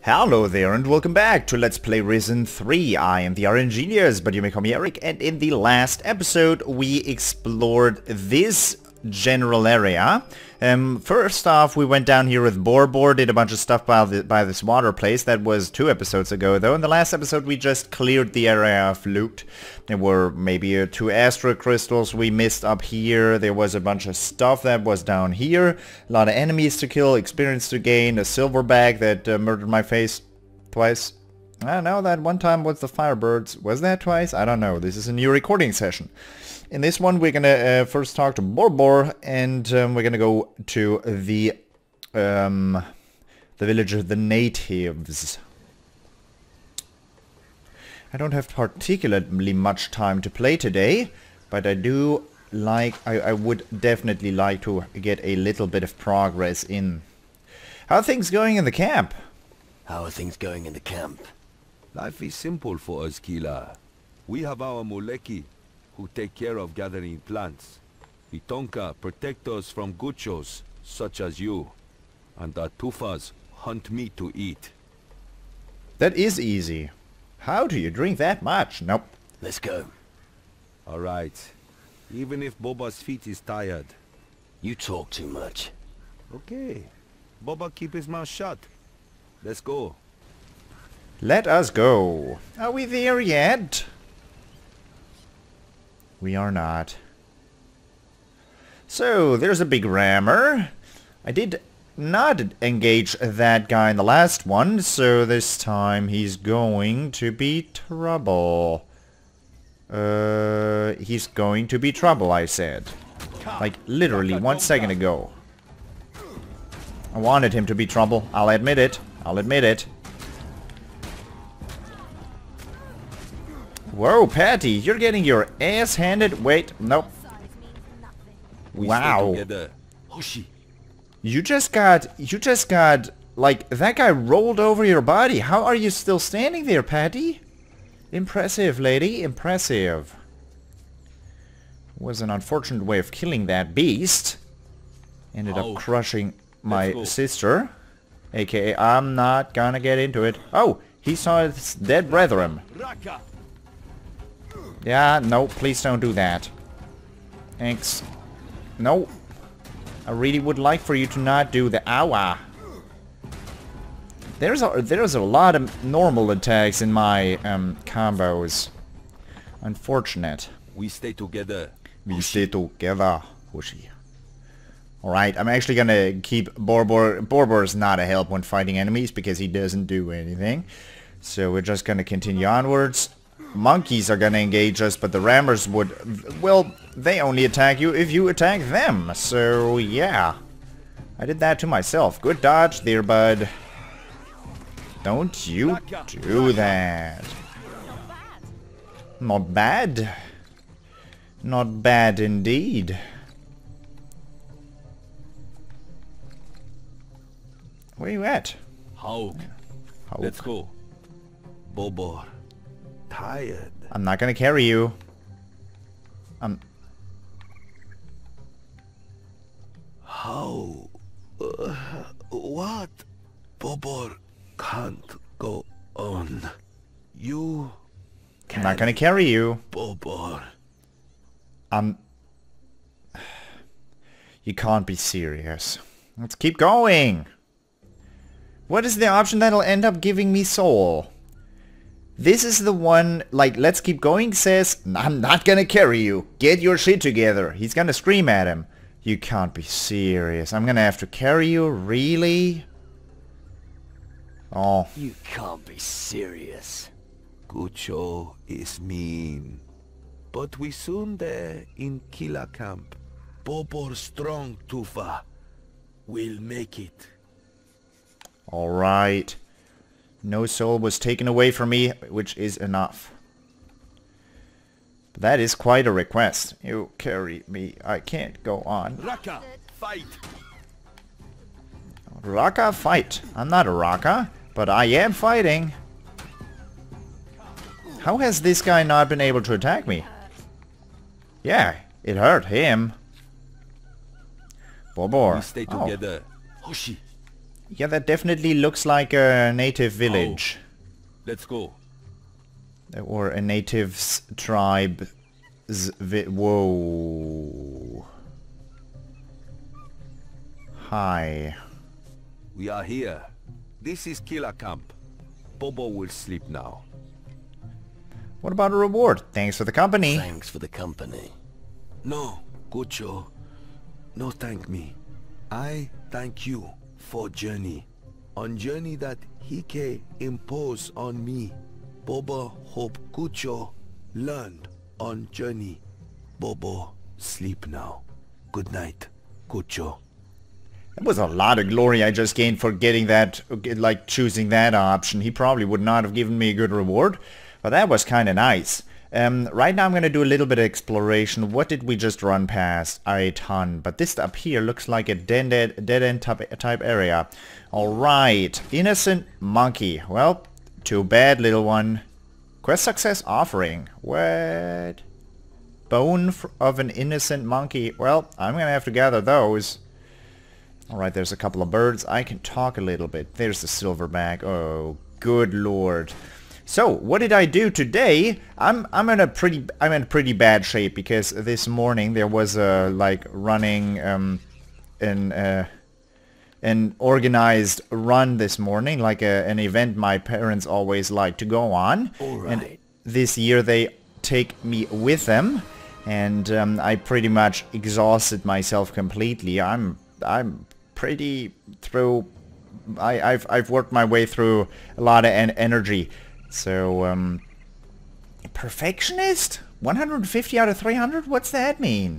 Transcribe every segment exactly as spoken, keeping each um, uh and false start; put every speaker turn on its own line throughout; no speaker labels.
Hello there and welcome back to Let's Play Risen three. I am the RNGenius, but you may call me Eric, and in the last episode we explored this general area. Um, first off, we went down here with Borbor, did a bunch of stuff by, the, by this water place. That was two episodes ago though. In the last episode we just cleared the area of loot. There were maybe uh, two astro crystals we missed up here. There was a bunch of stuff that was down here. A lot of enemies to kill, experience to gain, a silver bag that uh, murdered my face twice. I don't know, that one time was the Firebirds. Was that twice? I don't know. This is a new recording session. In this one we're gonna uh, first talk to Borbor, and um, we're gonna go to the um, the village of the natives. I don't have particularly much time to play today, but I do like, I, I would definitely like to get a little bit of progress in. How are things going in the camp?
How are things going in the camp?
Life is simple for us, Kila. We have our Moleki, who take care of gathering plants. The Tonka protect us from guchos, such as you. And the Tufas hunt meat to eat.
That is easy. How do you drink that much? Nope.
Let's go.
Alright. Even if Boba's feet is tired.
You talk too much.
Okay. Boba keep his mouth shut. Let's go.
Let us go. Are we there yet? We are not. So, there's a big rammer. I did not engage that guy in the last one, so this time he's going to be trouble. Uh, he's going to be trouble, I said. Like, literally one second ago. I wanted him to be trouble. I'll admit it. I'll admit it. Whoa, Patty, you're getting your ass handed. Wait, nope.
We
Wow.
stay together. Hoshi.
You just got, you just got, like, that guy rolled over your body. How are you still standing there, Patty? Impressive, lady, impressive. Was an unfortunate way of killing that beast. Ended
Oh.
up crushing my
go.
sister. A K A I'm not gonna get into it. Oh, he saw his dead brethren.
Raka.
Yeah, no, please don't do that. Thanks. No. I really would like for you to not do the owa. There's a there's a lot of normal attacks in my um combos. Unfortunate.
We stay together.
We stay together, Hoshi. Alright, I'm actually gonna keep Borbor. Borbor is not a help when fighting enemies because he doesn't do anything. So we're just gonna continue onwards. Monkeys are gonna engage us, but the rammers would... Well, they only attack you if you attack them. So, yeah. I did that to myself. Good dodge there, bud. Don't you do that. Not bad. Not bad indeed. Where you at?
Haug.
Haug.
Let's go. Bobor. Tired.
I'm not gonna carry you. I'm...
How? Uh, what? Bobor can't go on. You
I'm not gonna carry you.
Bobor.
I'm... You can't be serious. Let's keep going. What is the option that'll end up giving me soul? This is the one, like, let's keep going says, I'm not gonna carry you. Get your shit together. He's gonna scream at him. You can't be serious. I'm gonna have to carry you? Really? Oh.
You can't be serious.
Gucho is mean. But we soon there in Kila camp. Bobor strong Tufa. We'll make it.
Alright. No soul was taken away from me, which is enough. But that is quite a request. You carry me. I can't go on.
Raka, fight!
Raka, fight. I'm not a Raka, but I am fighting. How has this guy not been able to attack me? Yeah, it hurt him. Borbor.
We stay
Oh.
together. Hoshi.
Yeah, that definitely looks like a native village.
Oh, let's go.
Or a native's tribe. Vi Whoa. Hi.
We are here. This is Killer Camp. Bobo will sleep now.
What about a reward? Thanks for the company.
Thanks for the company.
No, Gucho. No thank me. I thank you for journey. On journey that Hike impose on me. Bobo hope Gucho learned on journey. Bobo sleep now. Good night, Gucho.
That was a lot of glory I just gained for getting that, like choosing that option. He probably would not have given me a good reward, but that was kind of nice. Um, right now I'm going to do a little bit of exploration. What did we just run past? A ton. But this up here looks like a dead-end dead end type, type area. Alright. Innocent monkey. Well, too bad, little one. Quest success offering. What? Bone of an innocent monkey. Well, I'm going to have to gather those. Alright, there's a couple of birds. I can talk a little bit. There's the silverback. Oh, good lord. So, what did I do today? I'm I'm in a pretty I'm in pretty bad shape because this morning there was a like running um an uh an organized run this morning, like a, an event my parents always like to go on.
All right.
And this year they take me with them, and um, I pretty much exhausted myself completely. I'm I'm pretty through. I, I've I've worked my way through a lot of en energy. So um, perfectionist? one hundred fifty out of three hundred? What's that mean?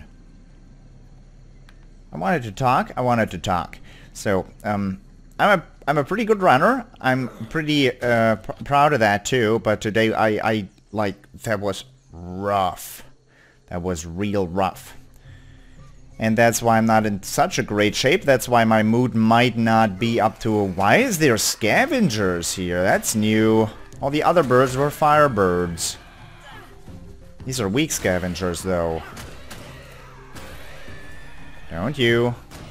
I wanted to talk. I wanted to talk. So um, I'm a I'm a pretty good runner. I'm pretty uh, pr proud of that too. But today I I like that was rough. That was real rough. And that's why I'm not in such a great shape. That's why my mood might not be up to a... Why is there scavengers here? That's new. All the other birds were firebirds. These are weak scavengers, though. Don't you?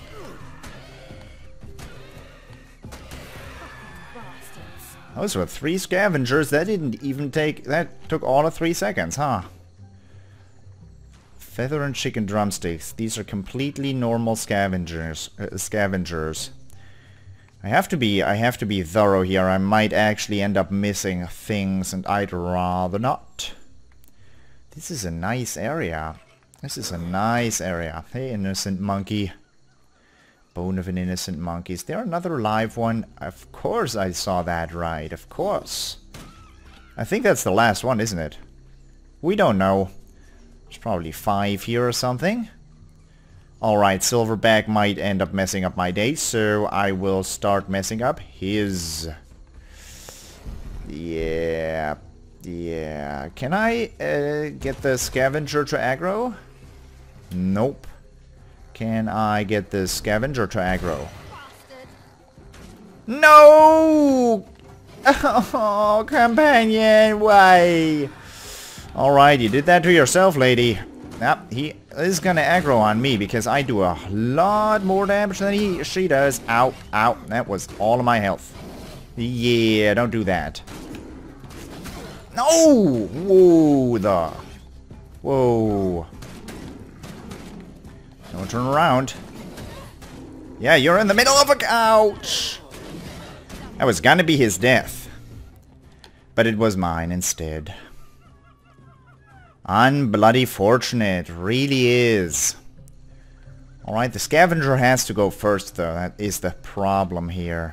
Those were three scavengers. That didn't even take... That took all of three seconds, huh? Feather and chicken drumsticks. These are completely normal scavengers. Uh, scavengers. I have to be. I have to be thorough here. I might actually end up missing things, and I'd rather not. This is a nice area. This is a nice area. Hey, innocent monkey. Bone of an innocent monkey. Is there another live one? Of course, I saw that right. Of course. I think that's the last one, isn't it? We don't know. There's probably five here or something. Alright, silverback might end up messing up my day, so I will start messing up his. Yeah. Yeah. Can I uh, get the scavenger to aggro? Nope. Can I get the scavenger to aggro? No! Oh, companion, why? Alright, you did that to yourself, lady. Yep, he is gonna aggro on me because I do a lot more damage than he she does. Ow, ow, that was all of my health. Yeah, don't do that. No! Whoa, the... Whoa. Don't turn around. Yeah, you're in the middle of a... Ouch! That was gonna be his death. But it was mine instead. Unbloody fortunate, really is. Alright, the scavenger has to go first though, that is the problem here.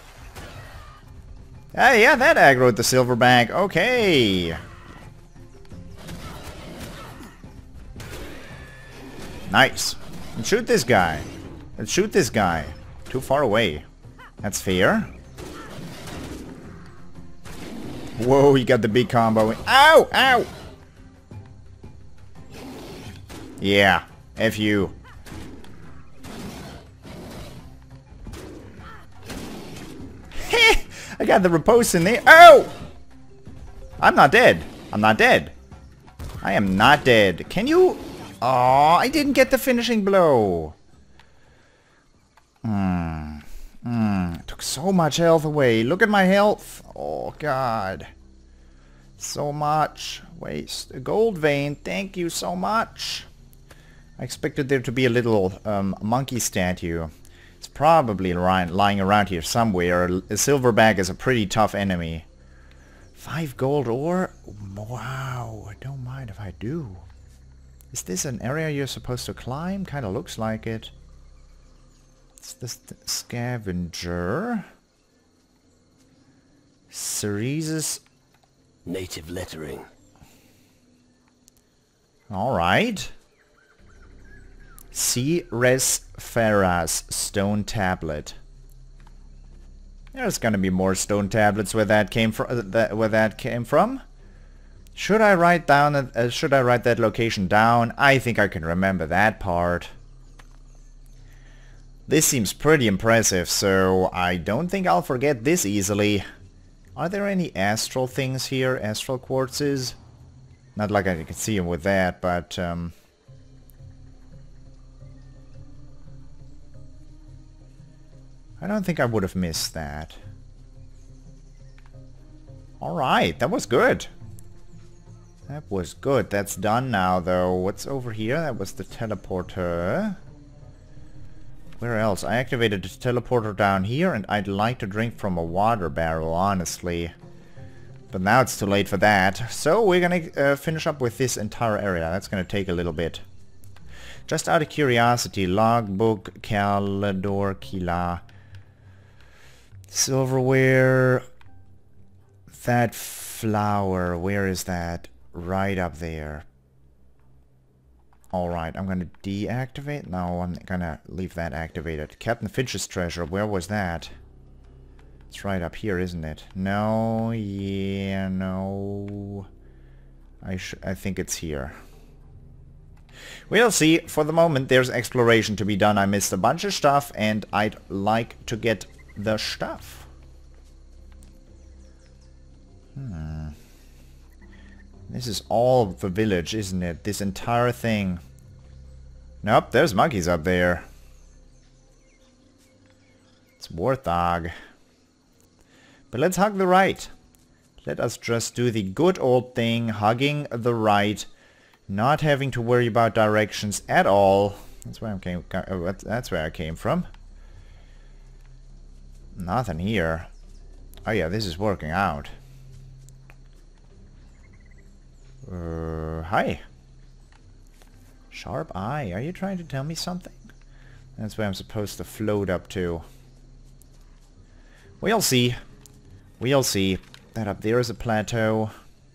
Ah, yeah, that aggroed the silverback, okay. Nice. Let's shoot this guy. Let's shoot this guy. Too far away. That's fair. Whoa, you got the big combo. Ow! Ow! Yeah, F you. I got the repose in there. Oh! I'm not dead. I'm not dead. I am not dead. Can you... Oh, I didn't get the finishing blow. Hmm. Hmm. Took took so much health away. Look at my health. Oh, God. So much. Waste. A gold vein. Thank you so much. I expected there to be a little um, monkey statue. It's probably lying around here somewhere. A silverback is a pretty tough enemy. Five gold ore? Wow. I don't mind if I do. Is this an area you're supposed to climb? Kind of looks like it. It's the scavenger. Cereses.
Native lettering.
Alright. C. Res Ferras stone tablet. There's gonna be more stone tablets where that came from. Uh, that, where that came from. Should I write down? Uh, should I write that location down? I think I can remember that part. This seems pretty impressive, so I don't think I'll forget this easily. Are there any astral things here? Astral quartzes? Not like I can see them with that, but um, I don't think I would have missed that. Alright, that was good. That was good. That's done now, though. What's over here? That was the teleporter. Where else? I activated the teleporter down here, and I'd like to drink from a water barrel, honestly. But now it's too late for that. So we're gonna uh, finish up with this entire area. That's gonna take a little bit. Just out of curiosity, logbook, Calidor, Kila, silverware, that flower, where is that? Right up there. Alright, I'm gonna deactivate. No, I'm gonna leave that activated. Captain Finch's treasure, where was that? It's right up here, isn't it? No, yeah, no. I sh I think it's here. We'll see. For the moment, there's exploration to be done. I missed a bunch of stuff, and I'd like to get the stuff. Hmm. This is all the village, isn't it? This entire thing. Nope, there's monkeys up there. It's Warthog. But let's hug the right. Let us just do the good old thing, hugging the right, not having to worry about directions at all. That's where I came. That's where I came from. Nothing here. Oh yeah, this is working out. Uh, hi. Sharp eye. Are you trying to tell me something? That's where I'm supposed to float up to. We'll see. We'll see. That up there is a plateau.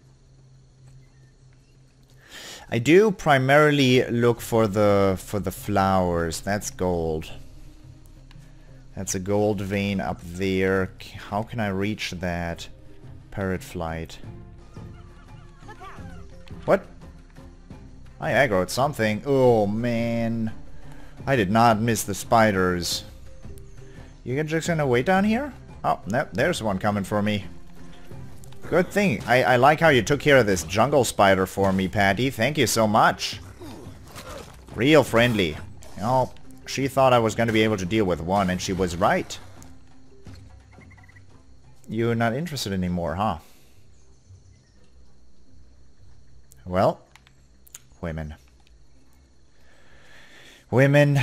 I do primarily look for the for the flowers. That's gold. That's a gold vein up there. How can I reach that? Parrot flight. What? I aggroed something. Oh man. I did not miss the spiders. You just gonna wait down here? Oh, no, there's one coming for me. Good thing. I, I like how you took care of this jungle spider for me, Patty. Thank you so much. Real friendly. Oh, she thought I was gonna be able to deal with one, and she was right. You're not interested anymore, huh? Well, women. Women.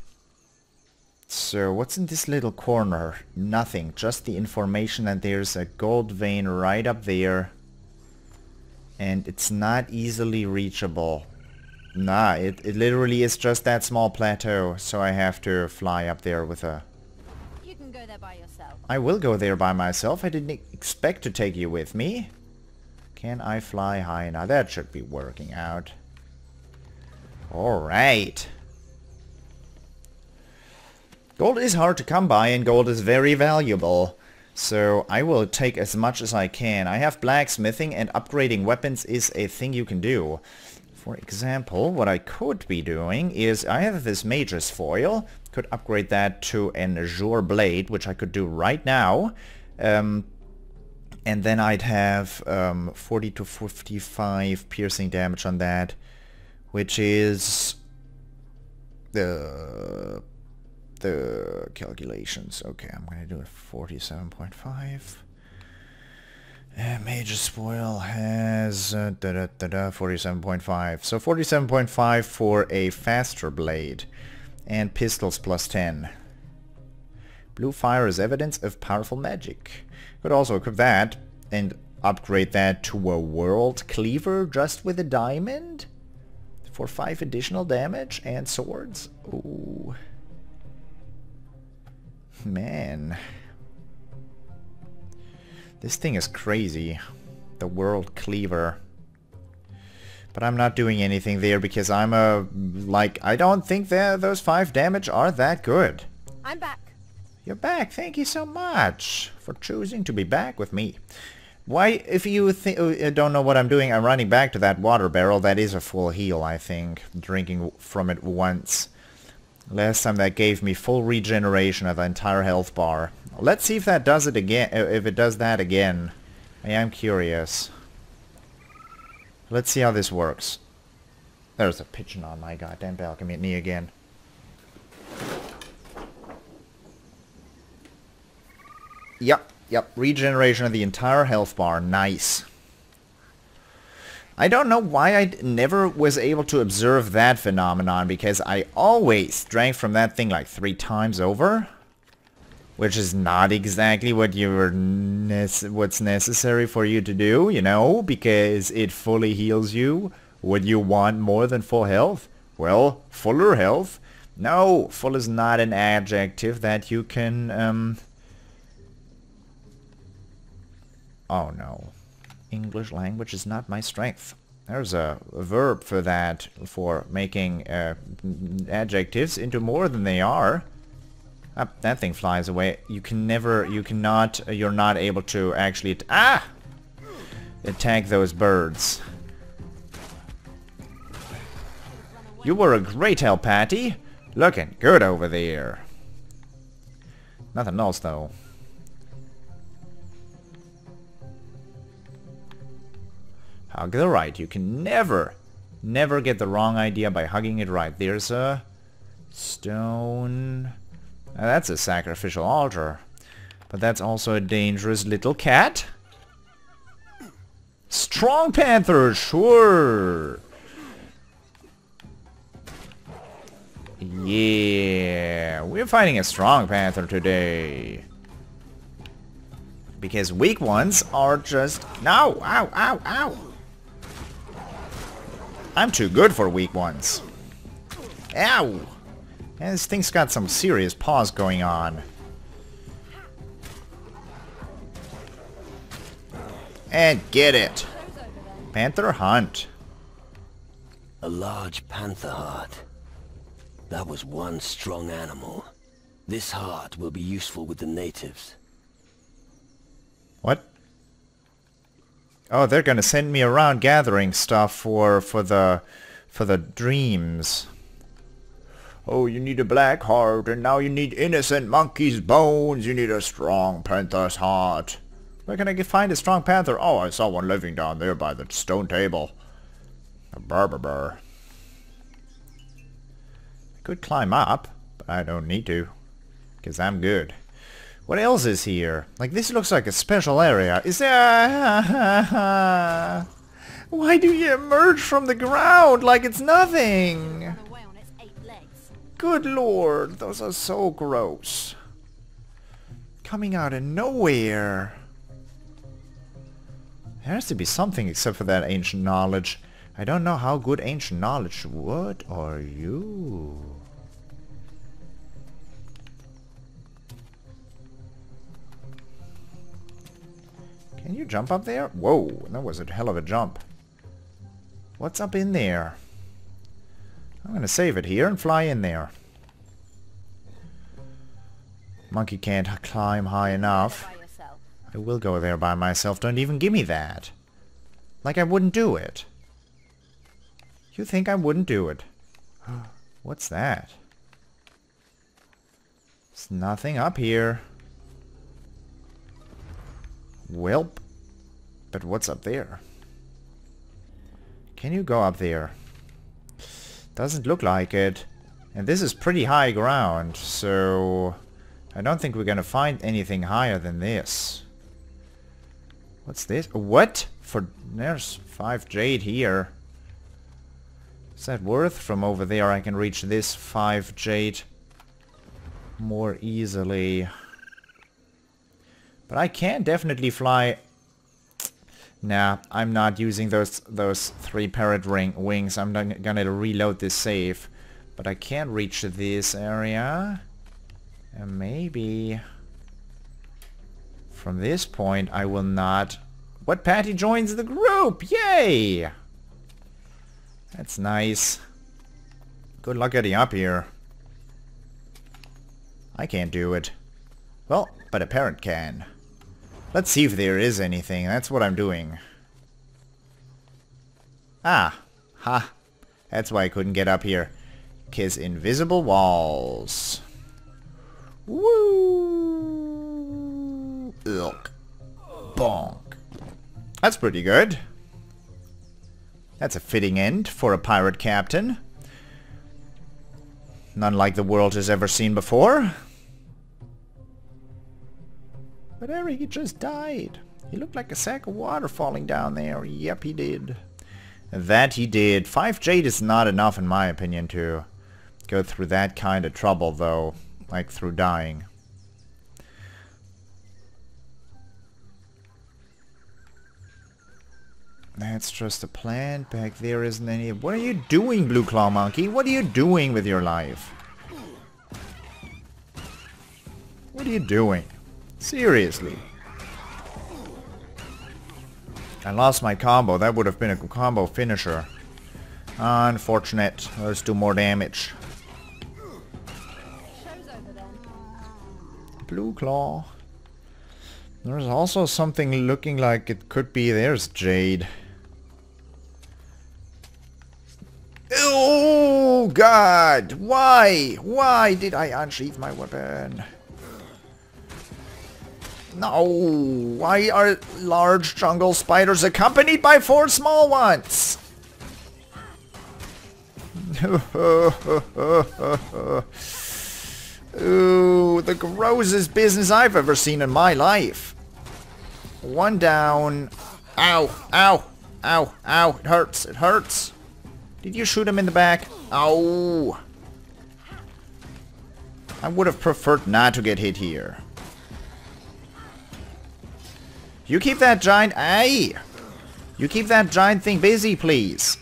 So, what's in this little corner? Nothing. Just the information that there's a gold vein right up there. And it's not easily reachable. Nah, it, it literally is just that small plateau. So I have to fly up there with a...
You can go there by yourself.
I will go there by myself. I didn't expect to take you with me. Can I fly high? Now that should be working out. Alright. Gold is hard to come by, and gold is very valuable. So I will take as much as I can. I have blacksmithing, and upgrading weapons is a thing you can do. For example, what I could be doing is I have this mage's foil. Could upgrade that to an azure blade, which I could do right now. Um... And then I'd have um, forty to fifty-five piercing damage on that, which is uh, the calculations. Okay, I'm gonna do it forty-seven point five. And Major Spoil has uh, da -da -da -da, forty-seven point five. So forty-seven point five for a faster blade. And pistols plus ten. Blue fire is evidence of powerful magic. Could also equip that and upgrade that to a world cleaver just with a diamond for five additional damage and swords. Ooh. Man. This thing is crazy. The world cleaver. But I'm not doing anything there because I'm a... Like, I don't think that those five damage are that good.
I'm back.
You're back. Thank you so much for choosing to be back with me. Why, if you th uh, don't know what I'm doing, I'm running back to that water barrel. That is a full heal, I think. Drinking from it once. Last time that gave me full regeneration of the entire health bar. Let's see if that does it again. If it does that again. I am curious. Let's see how this works. There's a pigeon on my goddamn balcony again. Yep, yep. Regeneration of the entire health bar. Nice. I don't know why I never was able to observe that phenomenon, because I always drank from that thing like three times over. Which is not exactly what you're nece- what's necessary for you to do, you know, because it fully heals you. Would you want more than full health? Well, fuller health? No, full is not an adjective that you can, um... Oh no. English language is not my strength. There's a, a verb for that, for making uh, adjectives into more than they are. Ah, that thing flies away. You can never, you cannot, uh, you're not able to actually, ah! Attack those birds. You were a great help, Patty. Looking good over there. Nothing else, though. Hug the right. You can never, never get the wrong idea by hugging it right. There's a stone... Now that's a sacrificial altar. But that's also a dangerous little cat. Strong panther, sure. Yeah, we're fighting a strong panther today. Because weak ones are just... No! Ow! Ow! Ow! I'm too good for weak ones. Ow! And this thing's got some serious paws going on. And get it! Panther hunt.
A large panther heart. That was one strong animal. This heart will be useful with the natives.
What? Oh, they're gonna send me around gathering stuff for for the for the dreams. Oh, you need a black heart, and now you need innocent monkey's bones. You need a strong panther's heart. Where can I get, find a strong panther? Oh, I saw one living down there by the stone table. A burr burr burr. I could climb up, but I don't need to, because I'm good. What else is here? Like, this looks like a special area. Is there... Why do you emerge from the ground like it's nothing? Good lord, those are so gross. Coming out of nowhere. There has to be something except for that ancient knowledge. I don't know how good ancient knowledge... What are you? Can you jump up there? Whoa, that was a hell of a jump. What's up in there? I'm gonna save it here and fly in there. Monkey can't climb high enough. I will go there by myself. Don't even give me that. Like I wouldn't do it. You think I wouldn't do it? What's that? There's nothing up here. Welp. But what's up there? Can you go up there? Doesn't look like it. And this is pretty high ground, so I don't think we're gonna find anything higher than this. What's this? What? For there's five jade here. Is that worth? From over there I can reach this five jade more easily. But I can definitely fly. Nah, I'm not using those those three parrot ring wings. I'm not gonna reload this save. But I can reach this area. And maybe from this point I will not. What? Patty joins the group! Yay! That's nice. Good luck getting up here. I can't do it. Well, but a parrot can. Let's see if there is anything. That's what I'm doing. Ah. Ha. That's why I couldn't get up here. 'Cause invisible walls. Woo! Ugh. Bonk. That's pretty good. That's a fitting end for a pirate captain. None like the world has ever seen before. But Eric, he just died. He looked like a sack of water falling down there. Yep, he did. That he did. Five jade is not enough, in my opinion, to go through that kind of trouble, though. Like through dying. That's just a plant. Back there isn't any... What are you doing, Blue Claw Monkey? What are you doing with your life? What are you doing? Seriously. I lost my combo. That would have been a combo finisher. Unfortunate. Let's do more damage. Blue Claw. There's also something looking like it could be... There's Jade. Oh God! Why? Why did I unsheath my weapon? No! Why are large jungle spiders accompanied by four small ones? Ooh, the grossest business I've ever seen in my life. One down. Ow, ow, ow, ow. It hurts, it hurts. Did you shoot him in the back? Ow. I would have preferred not to get hit here. You keep that giant... Aye! You keep that giant thing busy, please.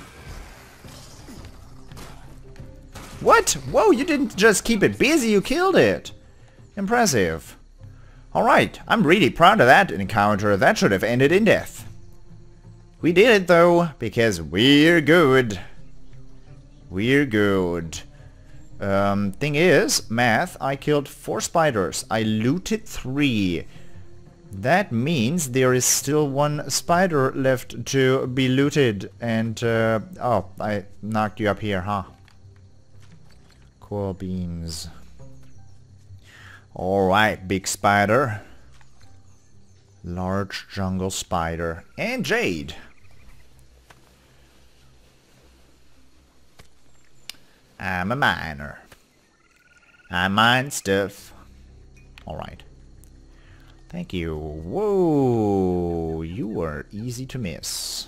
What? Whoa, you didn't just keep it busy, you killed it. Impressive. Alright, I'm really proud of that encounter. That should have ended in death. We did it though, because we're good. We're good. Um, thing is, math, I killed four spiders. I looted three. That means there is still one spider left to be looted. And, uh, oh, I knocked you up here, huh? Cool beans. Alright, big spider. Large jungle spider. And Jade. I'm a miner. I mine stuff. Alright. Thank you. Whoa, you were easy to miss.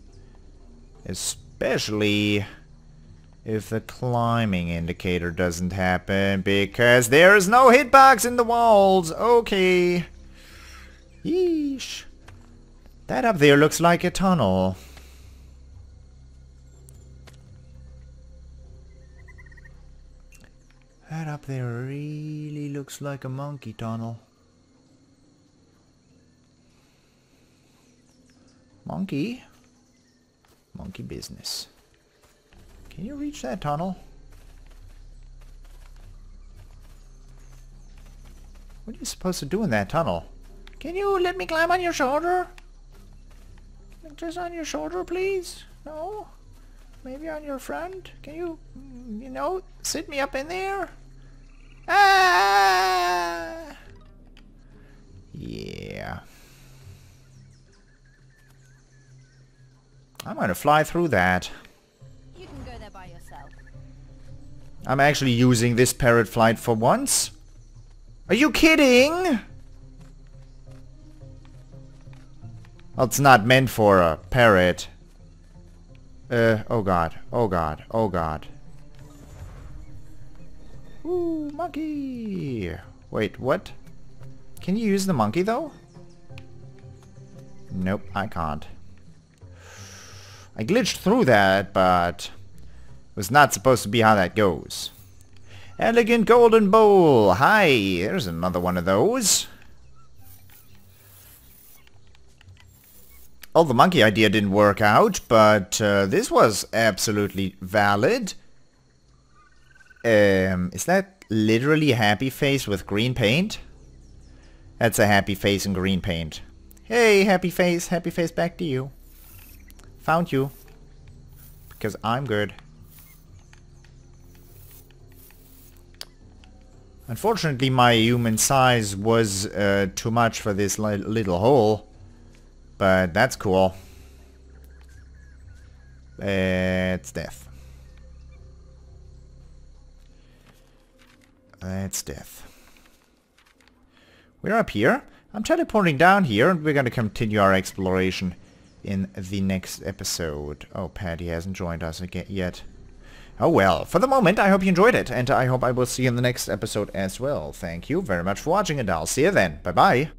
Especially if the climbing indicator doesn't happen, because there's no hitbox in the walls. Okay. Yeesh. That up there looks like a tunnel. That up there really looks like a monkey tunnel. Monkey? Monkey business. Can you reach that tunnel? What are you supposed to do in that tunnel? Can you let me climb on your shoulder? Just on your shoulder, please? No? Maybe on your front? Can you, you know, sit me up in there? Ah! Yeah. I'm gonna fly through that.
You can go there by yourself.
I'm actually using this parrot flight for once. Are you kidding? Well, it's not meant for a parrot. Uh, oh god, oh god, oh god. Ooh, monkey! Wait, what? Can you use the monkey though? Nope, I can't. I glitched through that, but it was not supposed to be how that goes. Elegant golden bowl! Hi! There's another one of those. Oh, the monkey idea didn't work out, but uh, this was absolutely valid. Um, is that literally a happy face with green paint? That's a happy face in green paint. Hey, happy face, happy face back to you. Found you. Because I'm good. Unfortunately, my human size was uh, too much for this li little hole. But that's cool. It's death. That's death. We're up here. I'm teleporting down here and we're going to continue our exploration in the next episode. Oh, Patty hasn't joined us again yet. Oh well, for the moment I hope you enjoyed it and I hope I will see you in the next episode as well. Thank you very much for watching and I'll see you then. Bye bye.